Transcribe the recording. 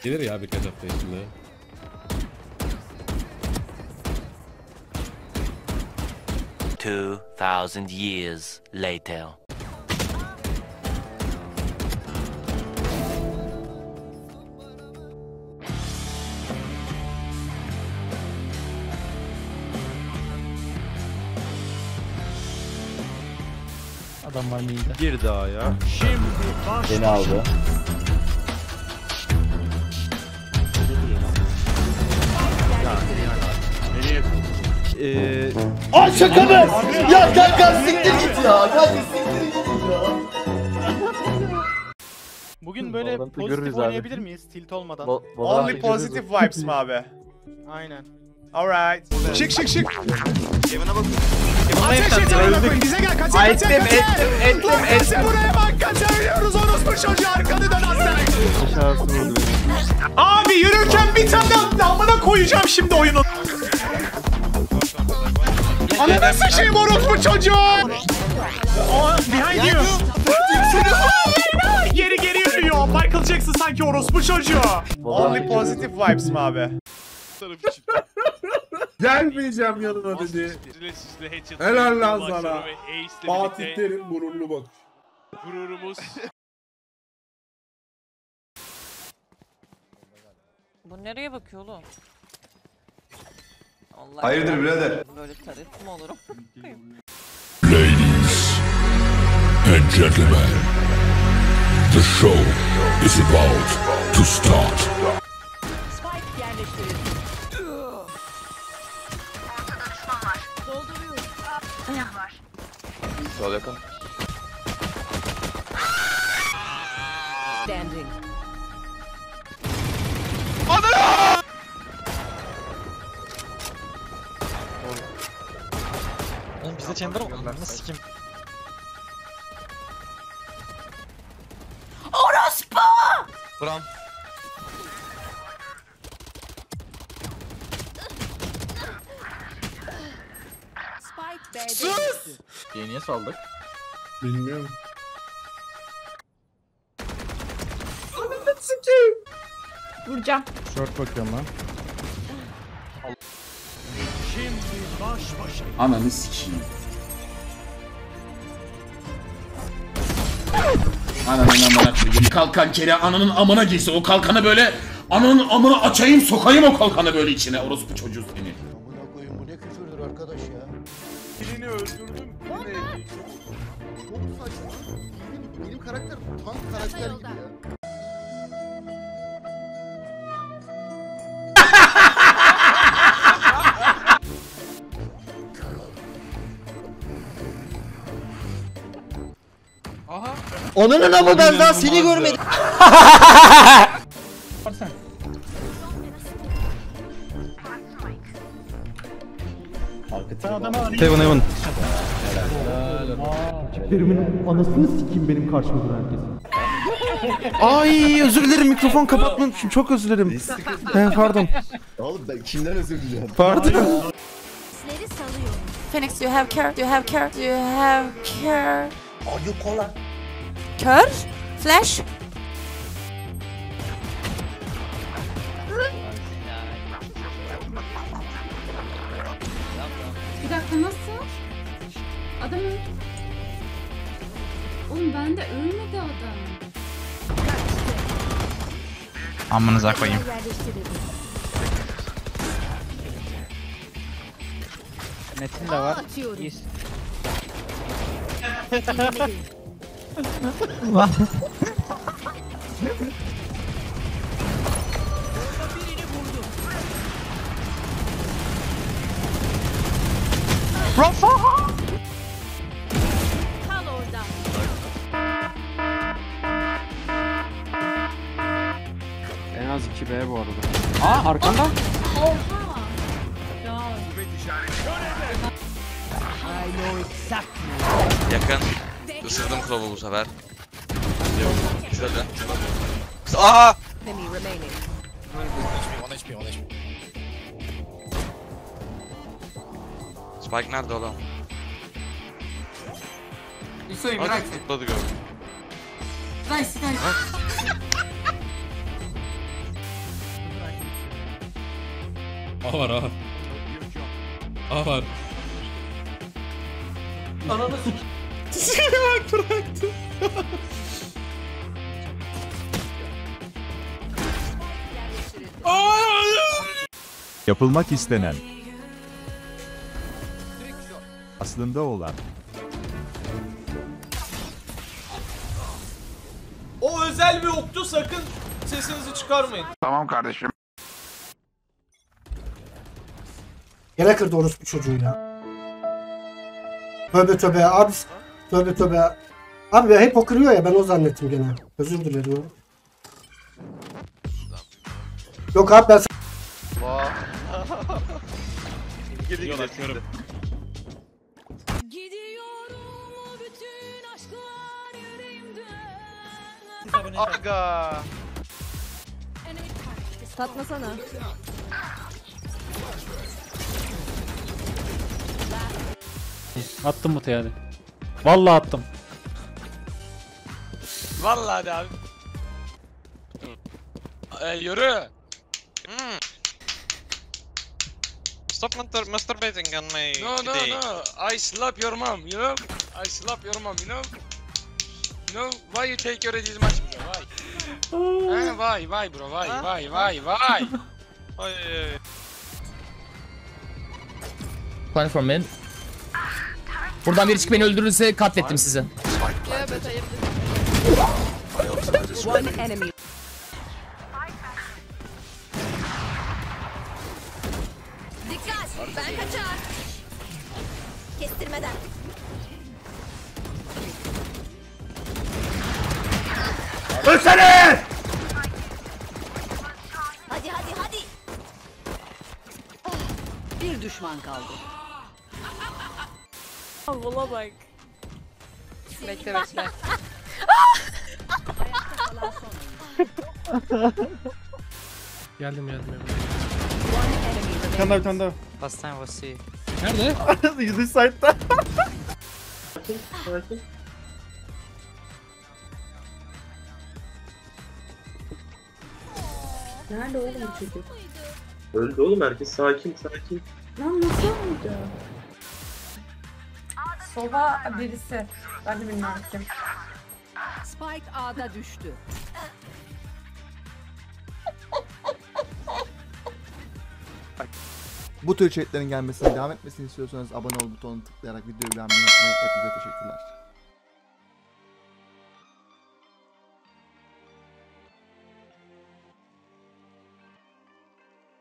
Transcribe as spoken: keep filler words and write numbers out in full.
Gelir ya birkaç hafta içinde. Two thousand years later. Adam var mıydı? Bir daha ya. Şimdi baş Beni aldı. Nereye? Eee... Aa şaka mı? Ya kanka siktir git ya. Kanka siktir git ya. Bugün böyle Valorant'ı pozitif görürüz abi. oynayabilir miyiz? Tilt olmadan. Only positive vibes mi abi? Aynen. Alright. Şık şık şık. Kevin'e bak. Ateş et amına koyayım. Bize gel kaçır kaçır Ettim, kaçır. ettim, ettim, Lan ettim. bizi buraya bak kaçırıyoruz orospu çocuğu arkanı dön aslan. Aşağısı vurdu beni. Abi yürürken bir tane daha amına koyacağım şimdi oyunu. Ananı sıçayım orospu çocuğu. Oh, behind you. Geri geri yürüyor. Michael Jackson sanki orospu çocuğu. Only positive vibes mi abi? Gelmeyeceğim yanına dedi. Helal lan sana. Fatih Terim gururlu bak. Gururumuz. Bu nereye bakıyor oğlum? Allah Hayırdır birader? Böyle tarif mi olurum? Ladies and gentlemen, the show is about to start. Spike yerleştirildi. Dolduruyor. Ayak var. Sol yakın. Standing. Oğlum bizde chamber mı? Nasıl sikim? Orospu! Buram. Spike B'de. Sus! Diye niye saldık? Bilmiyorum. Vuracağım. Short bakıyorum lan. Şimdi baş başa. Ananı sikeyim. Ananın amına koyayım. Kalkan kere ananın amına giysi. O kalkanı böyle ananın amına açayım sokayım o kalkanı böyle içine. Orospu çocuğu seni. Amına koyayım bu ne küfürdür arkadaş ya. Birini öldürdüm. Çok saçma. Benim, benim karakter tank karakter gibi ya. Onun ama ben daha seni görmedim. Seven Heaven. Birimin anasını sikeyim benim karşıma duran herkes. Ay özür dilerim mikrofon kapatmışım çok özür dilerim. He, pardon. Oğlum ben kimden özür dileyeceğim? Pardon. Phoenix, do you have care? Do you have care? Do you have care? Are you cola? Kör? Flash? Bir dakika nasıl? Adam öldü. Oğlum bende ölmedi adam. Amınıza koyayım. Metin de var. Rafa! Kal orada. En az iki B bu arada. Aa arkanda. Oha! Ya. Yakın. Isırdım klovu bu sefer. Yok. Şöyle. Aha! Spike nerede oğlum? Yusuf'u Hadi tutladı gördüm. Nice nice. A var A. A var. Ananı s***. Bak bıraktı. Yapılmak istenen, aslında olan. O özel bir oktu, sakın sesinizi çıkarmayın. Tamam kardeşim. Gene kırdı orospu çocuğuyla. Tövbe tövbe abi. Tövbe tövbe. Abi ya hep o kırıyor ya, ben o zannettim gene. Özür dilerim. Yok abi ben... Gidiyor açıyorum. Aga. Satmasana. Attım mı yani? Vallahi attım. Vallahi de abi. Ee, yürü. Hmm. Stop mastur masturbating on my No no no. I slap your mom, you know? I slap your mom, you know? You know why you take your this much, bro? Why? Ha, why why bro? Why why why why? Ay ay. Plan for men. Buradan biri çıkıp beni öldürürse katlettim sizi. One enemy. Dikkat! Ben kaçar. Kestirmeden. Ölsene! Hadi hadi hadi. Bir düşman kaldı. Bula bak. Bekle bekle. Geldim geldim. Bir tane daha, bir tane daha. Last time was see. Nerede? Yüzü site'da. Nerede oğlum bu çocuk? Öldü oğlum, herkes sakin sakin. Lan nasıl oldu? Sova birisi. Ben de bilmiyorum kim. Spike A'da düştü. Bu tür içeriklerin gelmesine devam etmesini istiyorsanız abone ol butonuna tıklayarak videoyu beğenmeyi unutmayın. Hepinize teşekkürler.